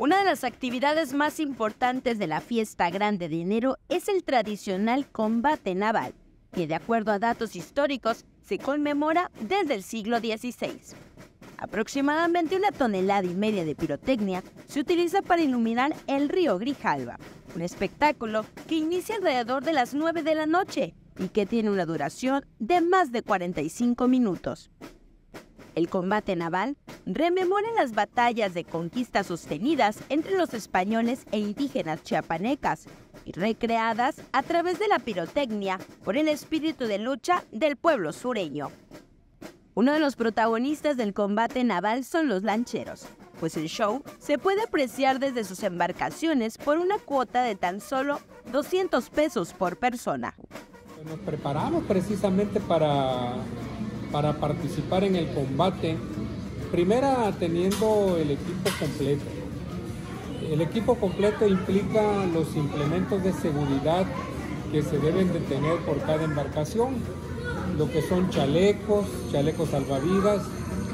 Una de las actividades más importantes de la fiesta grande de enero es el tradicional combate naval, que de acuerdo a datos históricos se conmemora desde el siglo XVI. Aproximadamente 1,5 toneladas de pirotecnia se utiliza para iluminar el río Grijalva, un espectáculo que inicia alrededor de las 9 de la noche y que tiene una duración de más de 45 minutos. El combate naval rememora las batallas de conquista sostenidas entre los españoles e indígenas chiapanecas y recreadas a través de la pirotecnia por el espíritu de lucha del pueblo sureño. Uno de los protagonistas del combate naval son los lancheros, pues el show se puede apreciar desde sus embarcaciones por una cuota de tan solo 200 pesos por persona. Nos preparamos precisamente para participar en el combate, primero teniendo el equipo completo. El equipo completo implica los implementos de seguridad que se deben de tener por cada embarcación, lo que son chalecos salvavidas,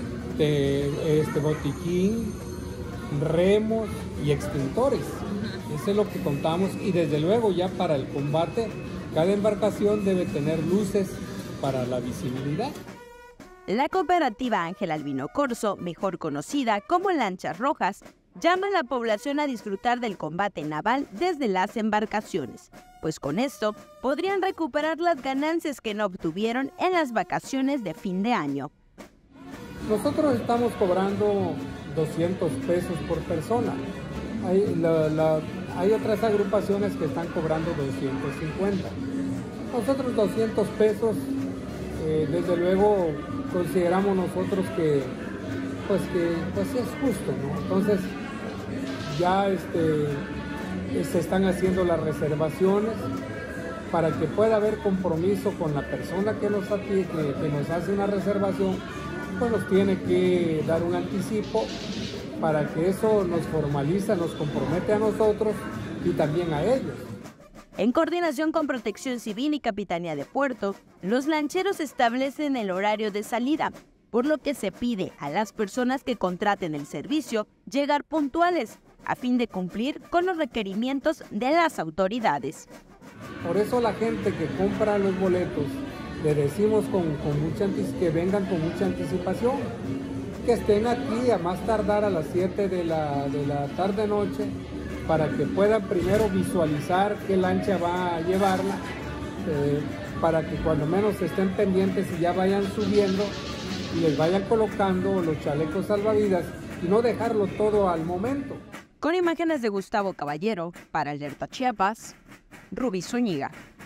botiquín, remos y extintores. Eso es lo que contamos, y desde luego ya para el combate cada embarcación debe tener luces para la visibilidad. La cooperativa Ángel Albino Corso, mejor conocida como Lanchas Rojas, llama a la población a disfrutar del combate naval desde las embarcaciones, pues con esto podrían recuperar las ganancias que no obtuvieron en las vacaciones de fin de año. Nosotros estamos cobrando 200 pesos por persona. Hay otras agrupaciones que están cobrando 250. Nosotros 200 pesos, desde luego consideramos nosotros que es justo, ¿no? Entonces ya se están haciendo las reservaciones para que pueda haber compromiso con la persona que nos hace una reservación, pues nos tiene que dar un anticipo para que eso nos formaliza, nos compromete a nosotros y también a ellos. En coordinación con Protección Civil y Capitanía de Puerto, los lancheros establecen el horario de salida, por lo que se pide a las personas que contraten el servicio llegar puntuales, a fin de cumplir con los requerimientos de las autoridades. Por eso la gente que compra los boletos, le decimos que vengan con mucha anticipación, que estén aquí a más tardar a las 7 de la tarde-noche, para que puedan primero visualizar qué lancha va a llevarla, para que cuando menos estén pendientes y ya vayan subiendo y les vayan colocando los chalecos salvavidas y no dejarlo todo al momento. Con imágenes de Gustavo Caballero, para Alerta Chiapas, Rubí Zúñiga.